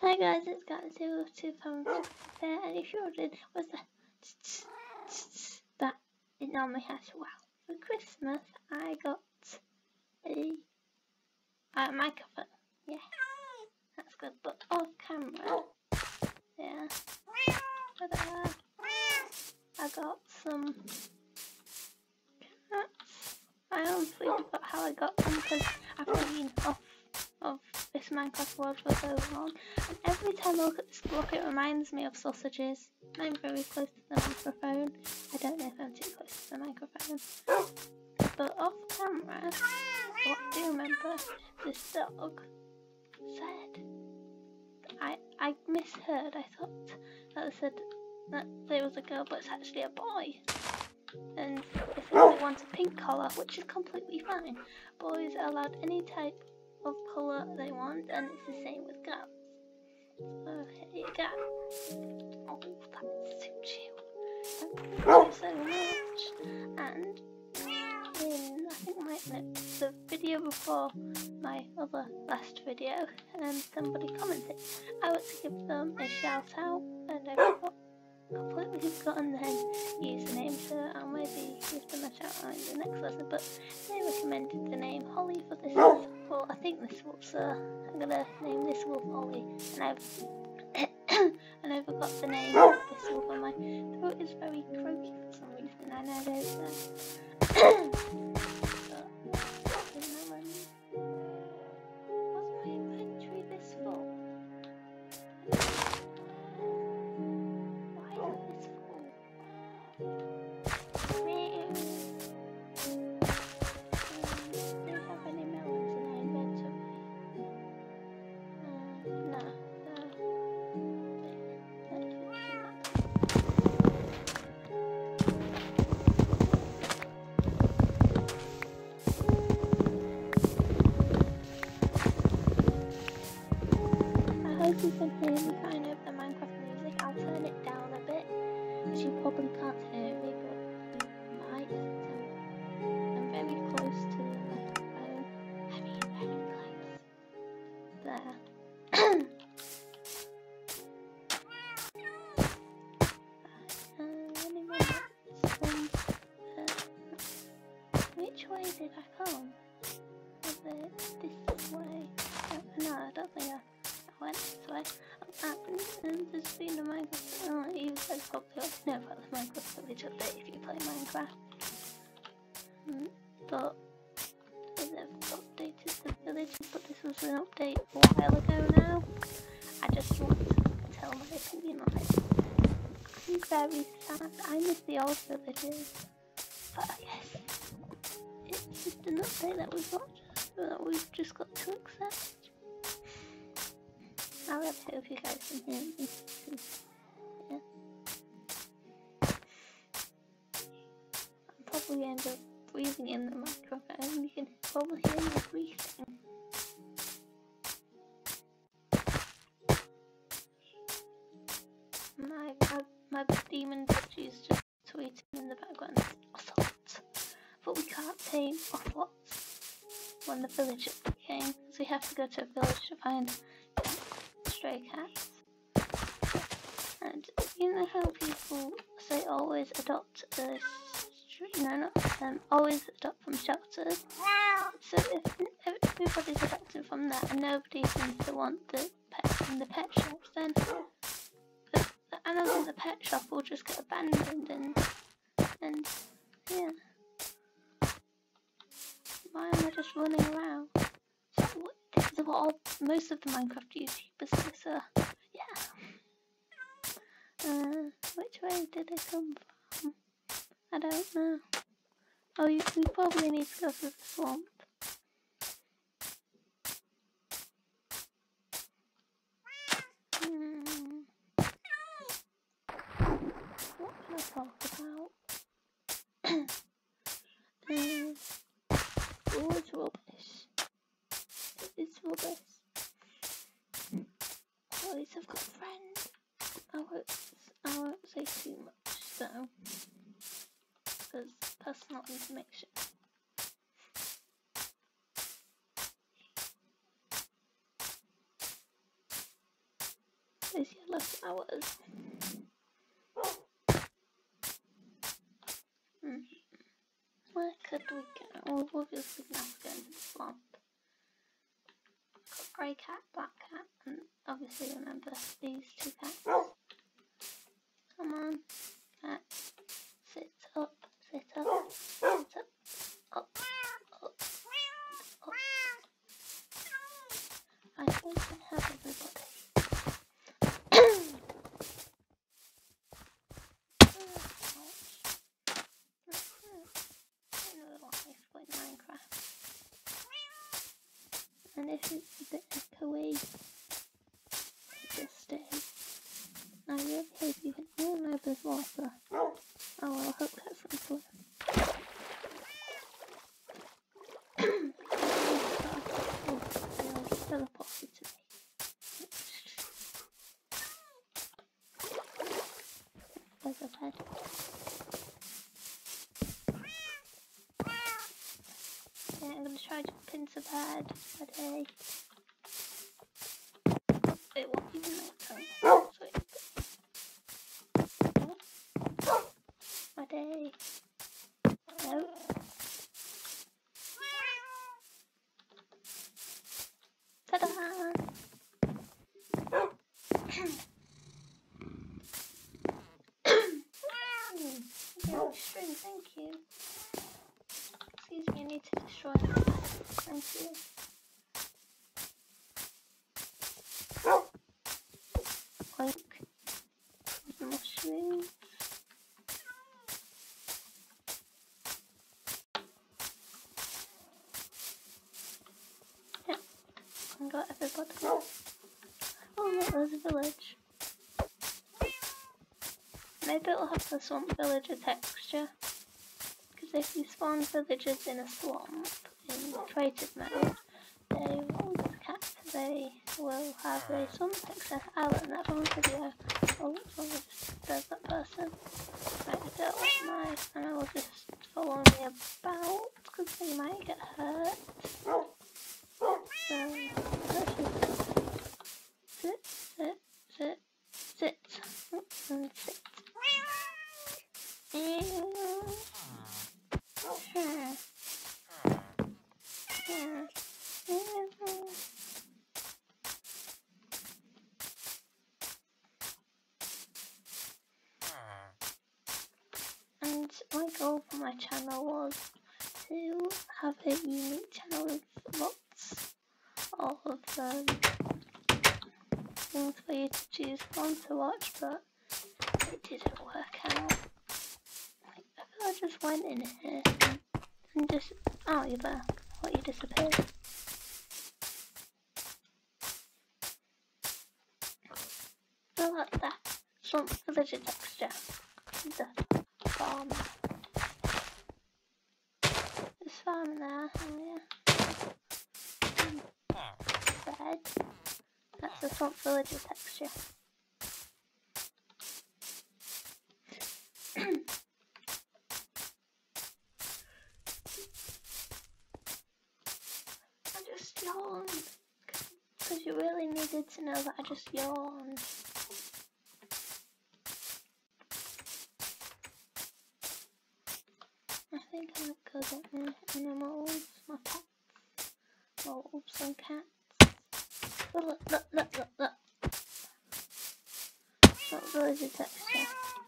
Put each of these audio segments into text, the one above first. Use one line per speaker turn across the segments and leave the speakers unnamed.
Hi guys, it's Got02 from there, and if you're wondering, what's that in on my house? Wow, for Christmas I got a microphone. Yeah, that's good, but off camera, yeah, I got some cats. I honestly forgot how I got them because I've been off of this Minecraft world for so long, and every time I look at this block it reminds me of sausages. I'm very close to the microphone. I don't know if I'm too close to the microphone, but off camera, what I do remember, this dog said, I misheard. I thought that it said that there was a girl, but it's actually a boy. And they said they want a pink collar, which is completely fine. Boys are allowed any type of colour they want, and it's the same with girls. So here you go. Oh, that suits you. Thank you so much. And in I think the video before my other last video, somebody commented I want to give them a shout out, and I completely forgotten their username, so I'll maybe give them a shout out in the next lesson, but they recommended the name Holly for this. Well, I think this wolf's I'm gonna name this wolf Holly, and I forgot the name of this wolf, and my throat is very croaky for some reason. I know there's what's my inventory this full? Why is this full? Do you have any melons in our inventory? No. I hope you can hear me fine over the Minecraft music. I'll turn it down a bit, because you probably can't hear me, but you might. I'm very close to the microphone. I mean, very close. There. Any moments, which way did I come? Was it this way? No, I don't think I went this way. And there's been a Minecraft. Oh, you guys probably already know about the Minecraft Village update if you play Minecraft. But they've updated the villages, but this was an update a while ago now. I just want to tell my opinion on it. I'm very sad. I miss the old villages, but I guess it's just an update that we've just got to accept. I really hope you guys can hear me. Yeah. I'll probably end up breathing in the microphone. You can probably hear me breathing. My demon bitch is just tweeting in the background. Ocelots. But we can't tame ocelots when the village came, so we have to go to a village to find stray cats. And you know how people say always adopt always adopt from shelters. So if everybody's adopting from that and nobody seems to want the pets in the pet shops, then the animals in the pet shop will just get abandoned, and yeah. Why am I just running around? So this is what most of the Minecraft YouTubers do, so yeah. Which way did they come from? I don't know. Oh, we probably need to go through the swamp. What can I talk about? Oh, it's rubbish. It's rubbish. At least I've got friends. I won't say too much though, because personal information. flowers. Where could we go? Well, obviously we have to go into the swamp. Got grey cat, black cat, and obviously remember these two cats. Come on, cat. Sit up, sit up, sit up, up, up, up. I think I have everybody. Minecraft. And if it's a bit echoey, just stay. I really hope you can all know there's water. Oh well, I hope that's simple. Teleported to me. There's a bed. Yeah, I'm gonna try to pin to bed today. It won't even make sense. My day. No. Ta-da! String, thank you. Excuse me, I need to destroy that. Thank you. Oink. Mushrooms. Yeah, I got everybody. Oh look, there's a village. Maybe it'll have the swamp villager texture. Because if you spawn villagers in a swamp, in creative mode, they will have a swamp texture. I learned that from a video. Oh, there's that person. Right, I don't want my animal just follow me about, because they might get hurt. So, let's just sit, sit, sit, sit, and sit. And my goal for my channel was to have a unique channel with lots of things for you to choose from to watch, but it didn't work out. Like, I feel I just went in here and just, oh, you're back. What, you disappeared? I like that swamp villager texture. The farm. There's farm there, oh yeah. Bed. That's the swamp villager texture. I just yawned. Because you really needed to know that I just yawned. I think I might go get my animals, my pets, wolves and cats. Oh, look, look, look, look, look. What villager texture?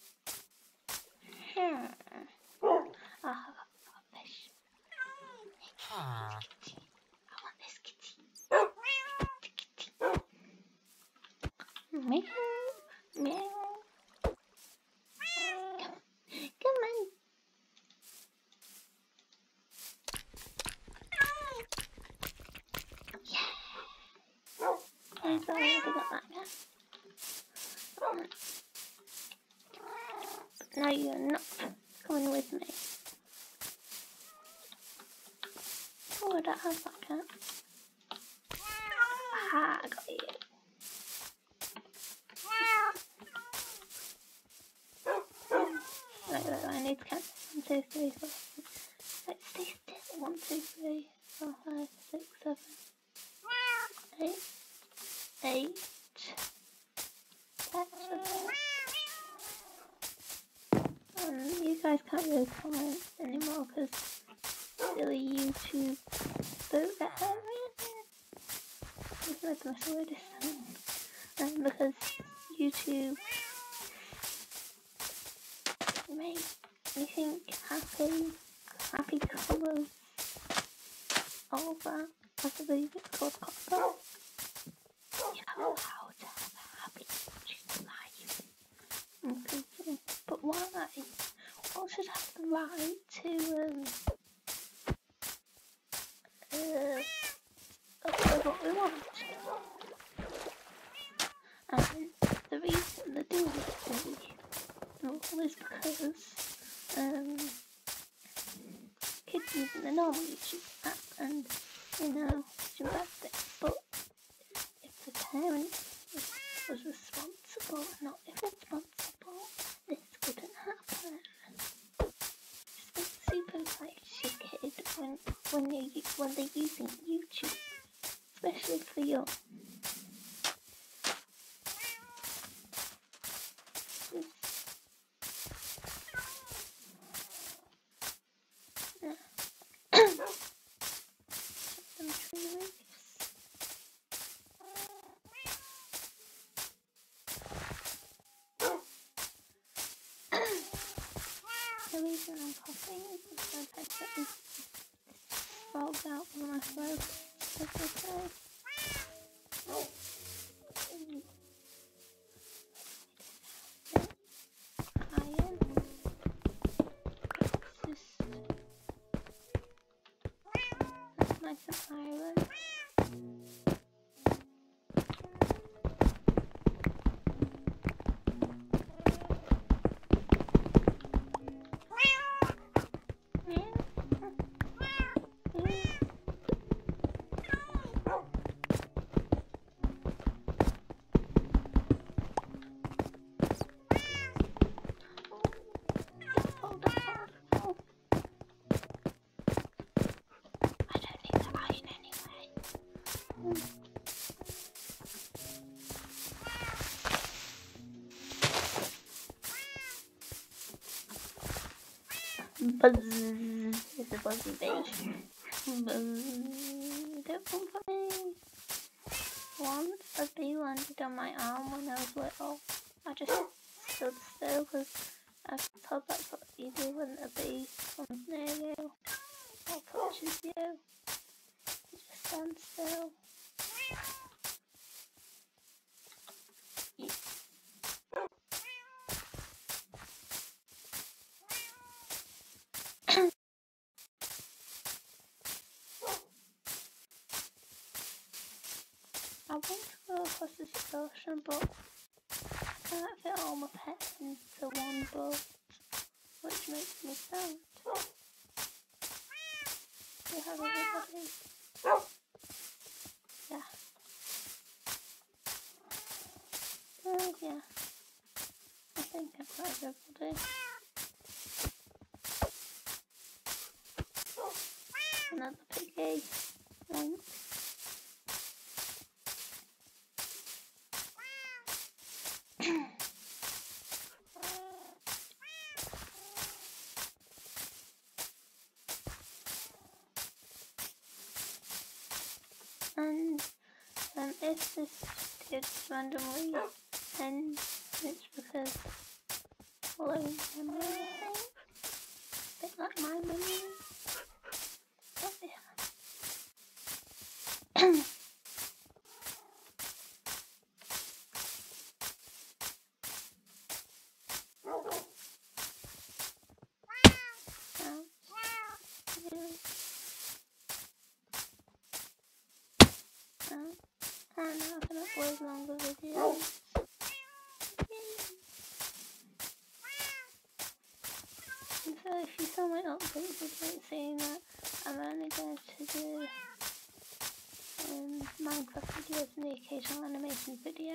Oh, I got fish. I want this kitty. Meow, meow. Come on. Yeah. I'm sorry, I got that again. No, you're not coming with me. Oh, I don't have that cat. Aha, I got you. Right, I need to count 1, 2, 3, 4. Let's stay still. 1, 2, 3, 4, 5, 6, 7, 8, 8, pets with it. You guys can't really comment anymore because silly YouTube don't get hurt me. It's like my word this time. Because YouTube make me think happy colours, all that. I believe it's called Copper. You're allowed to have a happy YouTube life. But why? All should have the right to upload what we want. And the reason they're doing it is because kids using the normal YouTube app and some bad things. But if the parent was responsible, not irresponsible, this wouldn't happen. Just think super nice your kid when they're using YouTube, especially for young. The reason I'm coughing is because my headset is rolled out on my throat. That's okay. Iron. That's nice and iron. Buzz. It's a buzzy bee. Buzz. Don't come for me. Once a bee landed on my arm when I was little. I just stood still because I was told that's what you do when a bee comes near you or touches you. You just stand still. I want to go across this ocean, but I can't fit all my pets into one boat, which makes me sad. You have everybody? Yeah. Well, yeah. I think I've got everybody. Another piggy. Thanks. And if this gets randomly ends, it's because following memory, I think. A bit like my memory. But yeah. I know I can upload longer videos. And so if you saw my update video saying that I'm only going to do Minecraft videos and the occasional animation video.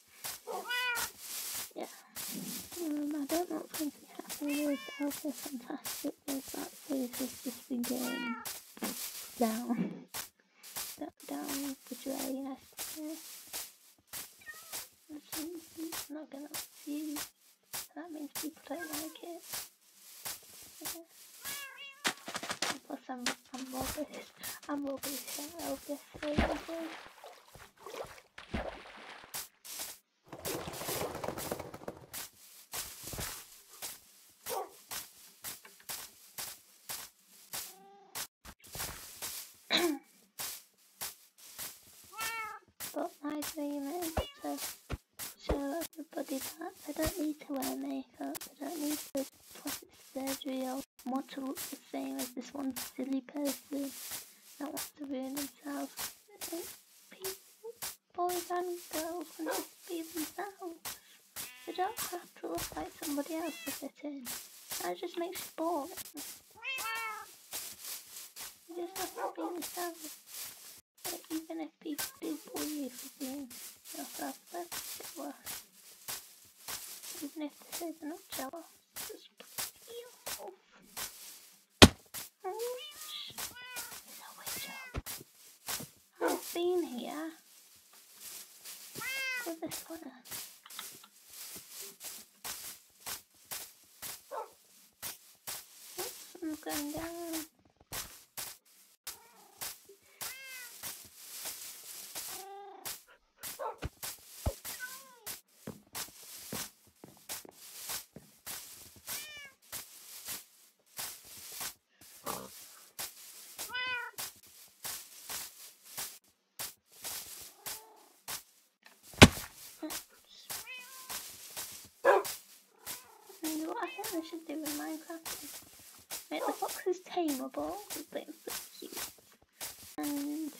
Yeah. I don't know what's going to be happening with Alpha Fantastic, but that series has just been going down the drain, I suppose. It's not not gonna see. That means people don't like it. Yeah. And plus I'm rubbish. I'm rubbish at LPS as well. But my dream is to show everybody that they don't need to wear makeup, they don't need to plastic surgery or want to look the same as this one silly person that wants to ruin themselves. People, boys and girls, can just be themselves. They don't have to look like somebody else to fit in. That just makes you boring. You just have to be yourself. Even if people do bully you for being yourself, that's it worse. Even if they say they're not jealous, just be yourself. It's a witch job. I've been here. Go this way. Oops, I'm going down. And what I think they should do in Minecraft is make the foxes tameable because they're so cute, and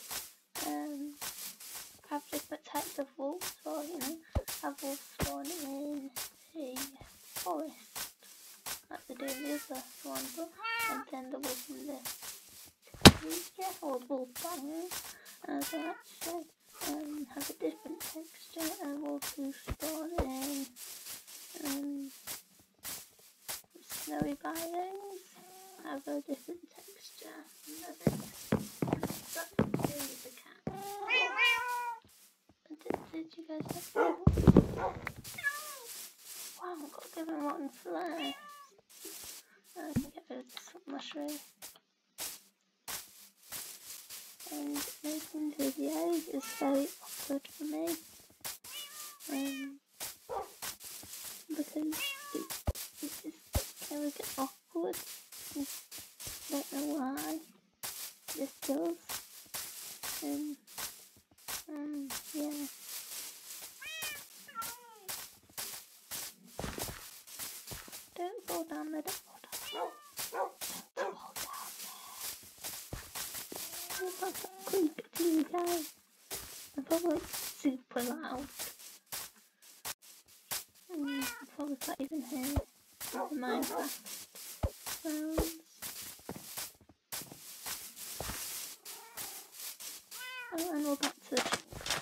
have different types of wolves, or have wolves spawn in a forest like they do in the other one, and then the wolves in the or wolf bang, as I actually have a different texture, and wolves who spawn in snowy biomes have a different texture. That's to do with the cat. Did you guys have that? Wow, I've got to give him rotten flesh. I can get rid of this mushroom. And making videos is very awkward for me. Because it just kind of gets awkward. I don't know why. This does. Yeah. Don't fall down there, don't fall down. Don't fall down there. I'm not that creepy to you guys. I'm probably super loud. I probably can't even hear the Minecraft sounds. Oh, and we're back to the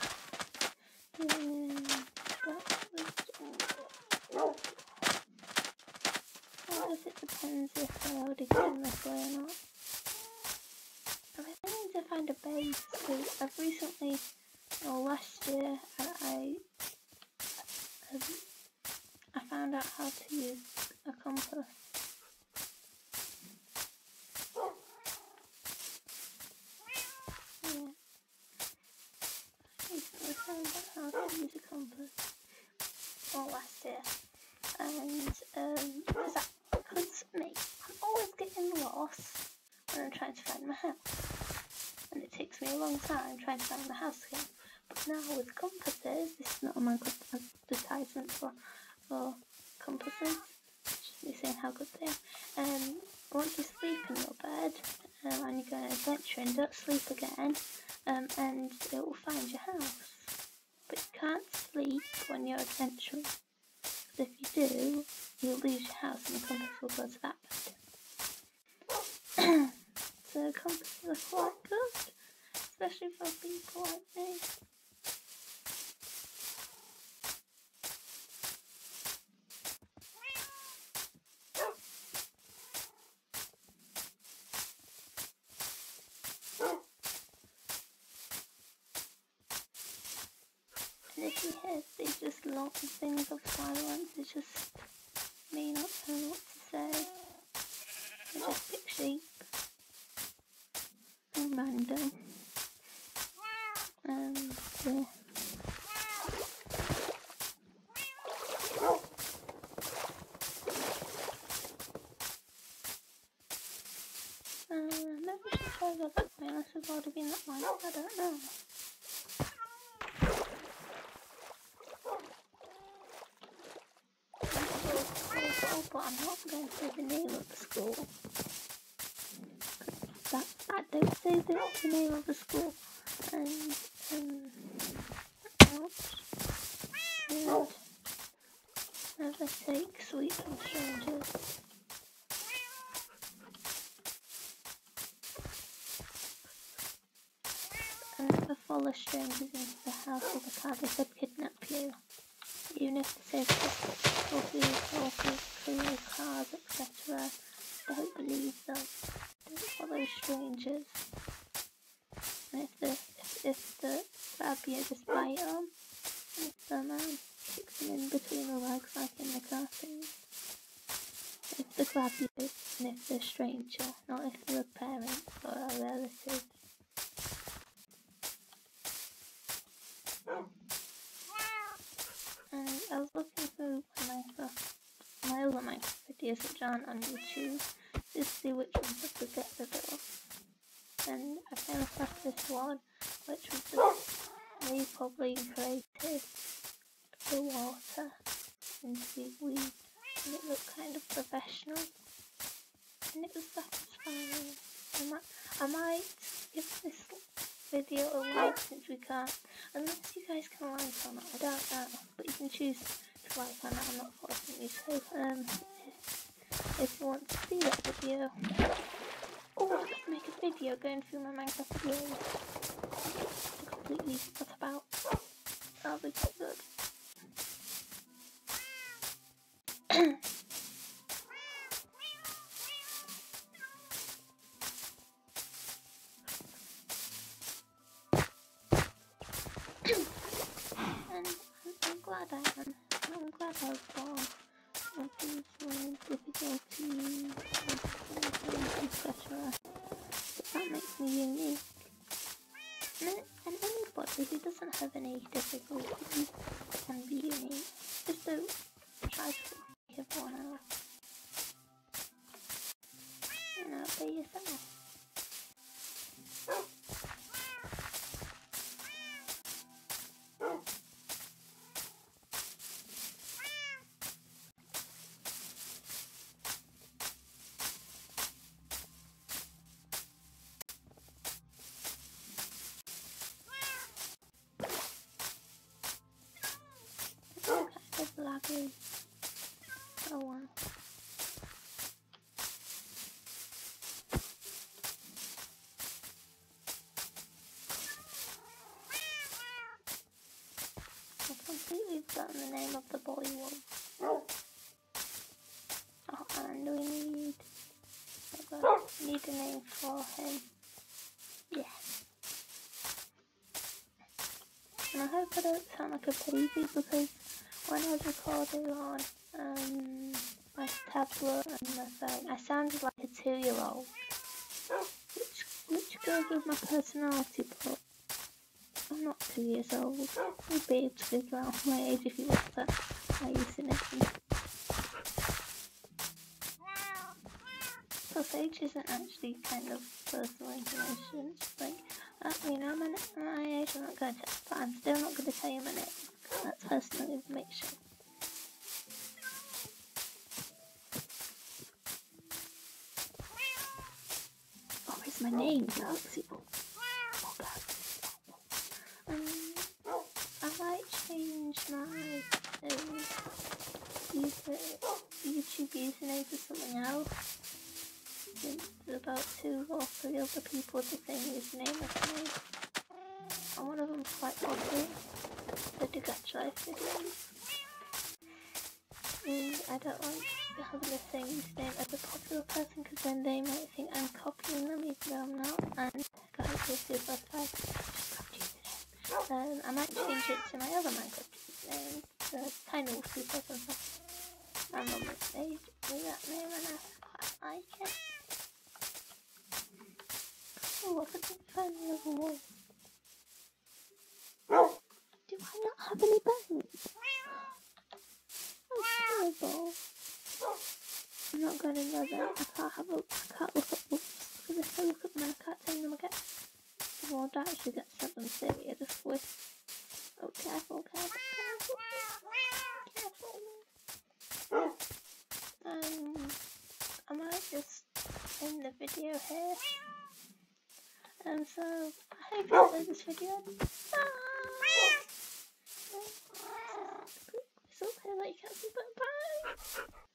I guess it depends if I already came this way or not. I really need to find a base because I've recently, last year, I found out how to use a compass. Yeah. Recently found out how to use a compass. Well, last year. And because me, I'm always getting lost when I'm trying to find my house. And it takes me a long time trying to find my house again. But now with compasses, this is not a Minecraft advertisement for compasses, just me saying how good they are. Once you sleep in your bed and you go on an adventure and don't sleep again, and it will find your house. But you can't sleep when you're adventuring. Because if you do, you'll lose your house and the compass will go to that bed. So compasses are quite good, especially for people like me. And if you hear these just long things of silence, it's just me not knowing what to say. Majestic sheep. And random. Yeah. Maybe we should try to go that way unless we've already been that way. I don't know. But I'm not going to say the name of the school. That don't say the name of the school. And never take sweets from strangers. And never follow strangers into the house or the car they could kidnap you. Even if they say clear cars, etc. Don't believe them. Don't follow strangers. And if the grab you, just bite them. And if the man kicks them in between the legs like in the cartoon. If they grab you, and if they're a stranger, not if they're a parent or a relative. And I was looking through my other Minecraft videos which aren't on YouTube, just to see which ones I could get rid of. And I came across this one, which was just me probably created the water into weed, and it looked kind of professional, and it was satisfying. I might give this video a like since we can't, unless you guys can like or not, I don't know, but you can choose to like or not, I'm not forcing you, so if you want to see that video, oh, I could make a video going through my Minecraft videos, I completely forgot about, that'll be quite good. I'm glad I was born with these difficulties, etc. But that makes me unique. And anybody who doesn't have any difficulties can be unique. Just don't try to make everyone else. You know, be yourself. Laggy. Oh wow. I've completely forgotten the name of the boy wolf. Oh, and we need a name for him. Yeah. And I hope I don't sound like a baby because when I was recording on my tablet and my phone, I sounded like a 2-year-old, which goes with my personality, but I'm not 2 years old. You'd be able to figure out my age if you looked at my username. Plus, age isn't actually kind of personal information. It's just like, you know, my age, I'm not going to, but I'm still not going to tell you my name. That's personal information. Oh, it's my name, Galaxy Ball. Oh, Galaxy Ball. I might change my YouTube username to something else. Since about 2 or 3 other people with the same username as me. And one of them's quite popular. The Gacha Life videos. I don't like having the same username as a popular person because then they might think I'm copying them even though I'm not. And guys, this is what I just got username. I might change it to my other Minecraft name, the Tiny Wolf 2005. My mum made me that name and I quite like it. Oh, look at the funny little wolf. Do I not have any bones? That's terrible. I'm not going to go there. I can't look at wolves, because if I look at them I can't tame them again. The world actually gets sent them to just with. Oh, careful. I might just end the video here. So I hope you enjoyed this video. It's okay, like you can't see, but bye.